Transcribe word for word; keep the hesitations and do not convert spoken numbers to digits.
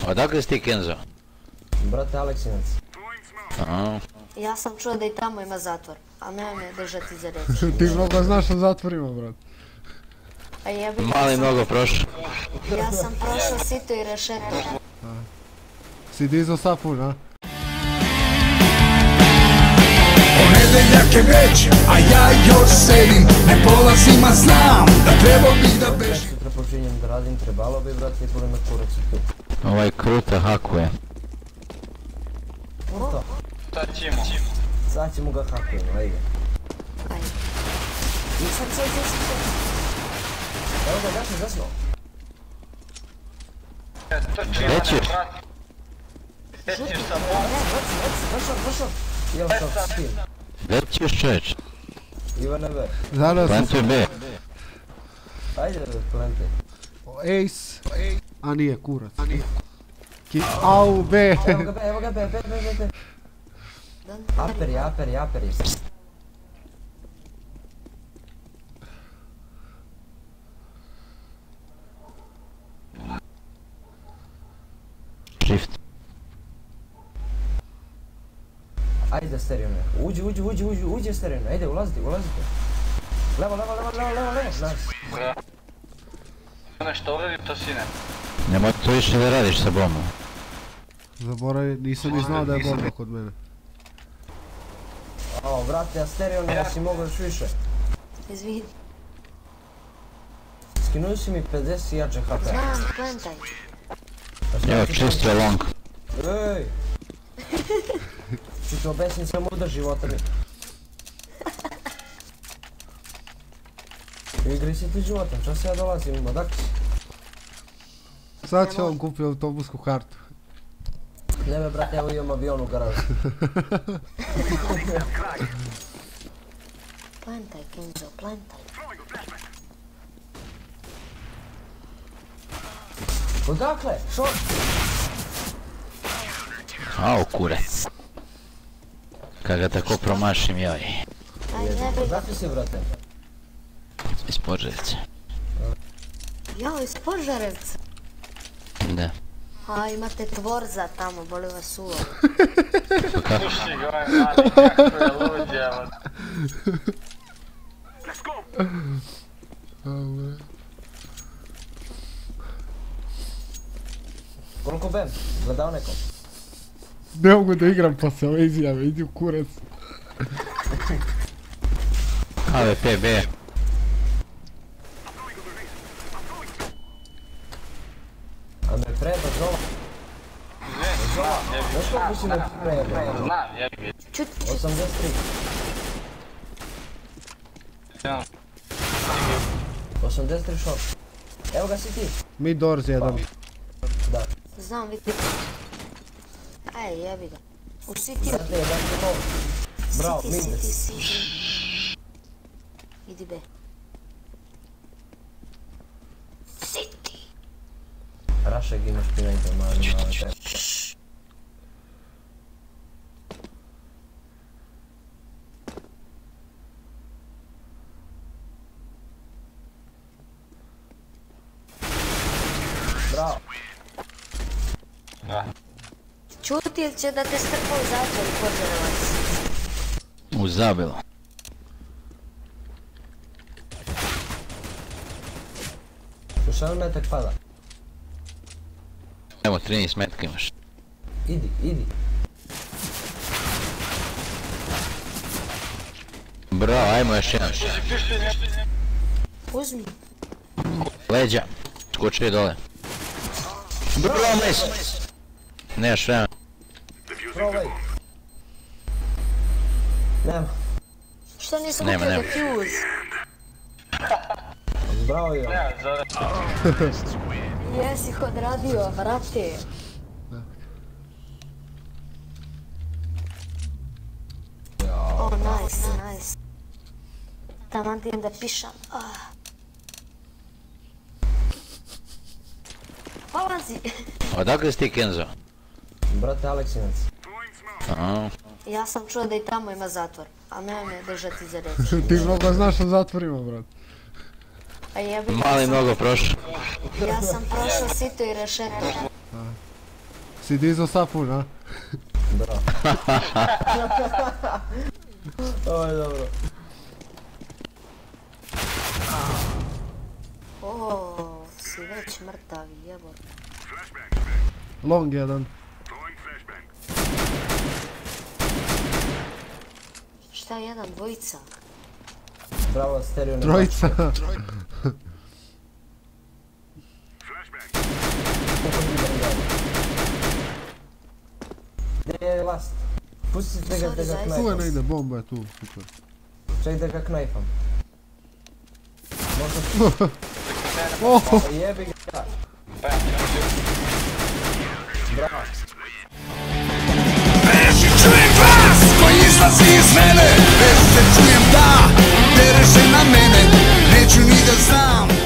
Odakle si ti, Kenzo? Brate, Aleksinac. Aha. Ja sam čuo da i tamo ima zatvor, ali nemoj me držati za reći. Ti mnogo znaš o zatvorima, brat. A jebi ga, Mali sam- mnogo prošao. Ja sam prošao sito i rešeto. Si dizao sapun, a? Ponedeljak je već, a ja još sedim, ne polazim, a znam da trebao bi da bežim. Sutra počinjem da radim, trebalo bi, brate, i poli me kurac i tu. Ovaj kruta hakuje. Kurto, Sad ćemo. sad ćemo ga hakujemo, ajde. Ajde. I sad, sad, sad, sad, sad. Evo ga, gasno, gasno. Trčimo, Gdje ćeš? brat. Setiš sa bom. Vrci, vrci, vršao, vršao. Jel šok, stil. Gdje ćeš, čovječ? Ivane B. Zaraz sam Plantuj B. Ajde, plente. Ace. A nije, kurac. Ki... Au, B. Evo ga B, evo ga B, B, B, B, B. Aperi, aperi, aperi. Shift. Ajde, sterijone. Uđi, uđi, uđi, uđi, uđi sterijone. Ajde, ulazite, ulazite. Levo, levo, levo, levo, levo, levo. Nice. Bra. Nešto uradi to, sine. Nemoj to više da radiš sa bombom. Zaboravi, nisam ni znao da je bomba kod mene. O, brate, a sterijone, ja si mogu još više. Izvini. Skinuli si mi pedeset jače H P. Znam, plantaj. Evo, čisto je long. Ej! Ću ti objasniti samo da života mi. U igri si ti životan, čas ja dolazim, odakle si? Sad će on kupiti autobusku kartu. Ne me, brate, evo imam avion u garažu. Plantaj, Kenzo, plantaj. Odakle? Šor? Au, kurac. Kad ga tako promašim, joj. Aj, jebi ga. Odakle si, brate? Iz Požarevca. Jao, iz Požarevca. Da. A, imate tvorza tamo, boli vas uvo. Pa kako? Puši ga ovaj mali, kako je lud, evo. Koliko bem? Gledao nekom? Ne mogu da igram pa se ove izjave, idi u kurac. A V P B. A me preba, Zola. Zola, znaš kako si me preba? Znam, jebi. Čut, osamdeset tri. Ja. osamdeset tri šor. Evo ga si ti. Mid doors jedan. Da. znam vidi. Aj, jebi ga. U City. Brate, jedan ti mol. Bravo, City, mid. City, City. Idi be. City. Rašeg imaš pinajte, mali, mali, treba. Bravo. Da. Čuti ili će da te strpa u zatvor i Požarevac? U zabilo. Slušaj li metak pada? Evo, trinaest metka imaš. Idi, idi. Bravo, ajmo još jedan. Uzmi. Leđa. Skoči dole. Bravo, mes! Nemaš vremena. Probaj. Nema. Što nisam Nema, upio nema. defuse? Bravo je. Ja, zara. Jesi ih odradio, vrate. Oh, nice, nice. Taman ti da pišam. Ah. Polazi. Odakle si ti, Kenzo? Brate, Aleksinac. Aha. Ja sam čuo da i tamo ima zatvor, ali nemoj me držati za reći. Ti mnogo znaš o zatvorima, brat. A jebi ga, Mali sam- mnogo prošao. Ja sam prošao sito i rešeto. Si dizo sapun, a? Da. Ovo je dobro. O, si već mrtav, jebor. Long jedan. Šta jedan, dvojica? Bravo, stereo ne Trojica. Gdje je last? Pustite ga da ga Sorry, Tu je knajfam. negdje, bomba je tu, super. Ček da ga knajfam. Možda Oh, pa jebi ga. Bravo. Beži, čujem glas koji izlazi iz mene. Beži, se čujem da tereš se na mene. Neću ni da znam